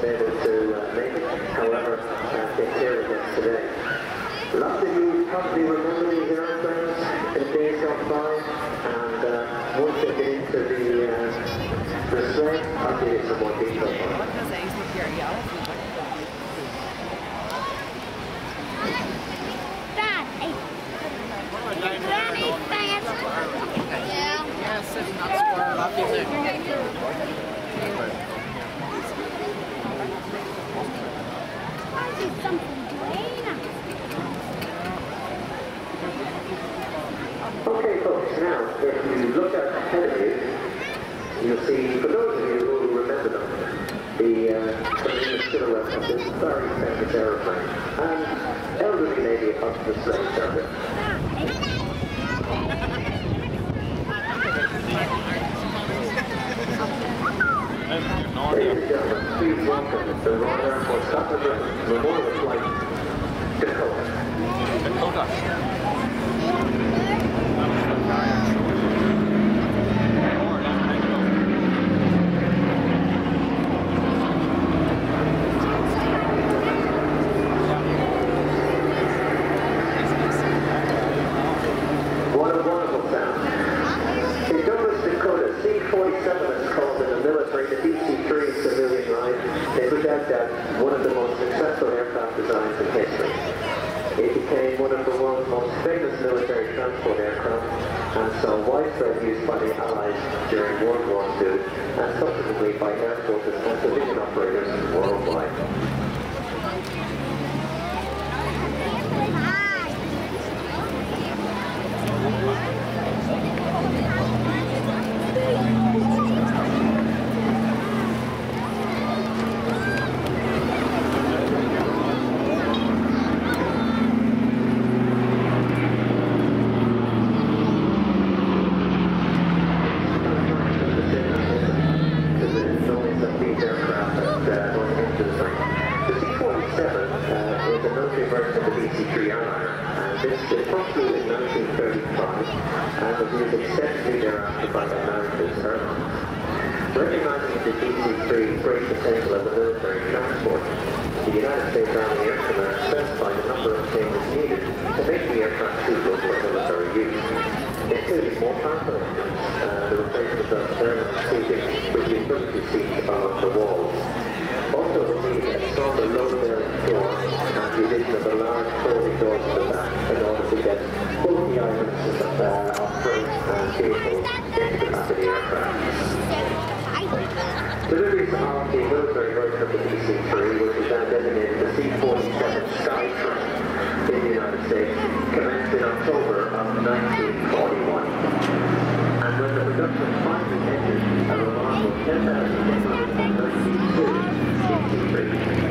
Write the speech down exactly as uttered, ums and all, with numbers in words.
wasn't able to uh, make it. However, uh, it's here with us today. Lots of you probably remember these airplanes in days gone by, and uh, once they get into the uh, the sled, I'll give you some more detail on it. Dad, hey. Granny, fans. Yeah. Yes, it's not squared up, is it? I did something great. Okay, folks, now, if you look up ahead of you, you'll see, for those of you who remember them, the uh, silhouette of this very famous aeroplane, and elderly lady up the slave service. Ladies and gentlemen, please welcome the Royal Air Force Scotland Memorial Flight Dakota. Dakota. What a wonderful sound. In Douglas, Dakota, C forty-seven is called in the military the D C three civilian line. It's without doubt one of the most successful aircraft designs in history. It became one of the world's most famous military transport aircraft and saw widespread use by the Allies during World War Two and subsequently by air forces and civilian operators worldwide. Version of the D C three airliner, and this was first flew in nineteen thirty-five and was used extensively thereafter by the American airlines. Recognizing the D C three's great potential as a military transport, the United States Army Air Command specified a number of changes needed to make the aircraft suitable for military use, including more powerful engines, uh, the replacement of airline seating with utility seats along the walls. Also, we need a stronger load-bearing floor and the addition of a large folding door to the back in order to get both the items uh, of freight and vehicles into the back of the aircraft. Deliveries of the military version of the D C three, which was then designated the C forty-seven Skytrain in the United States, commenced in October of nineteen forty-one. And when the production finally ended, a remarkable ten thousand one hundred thirty-two D C three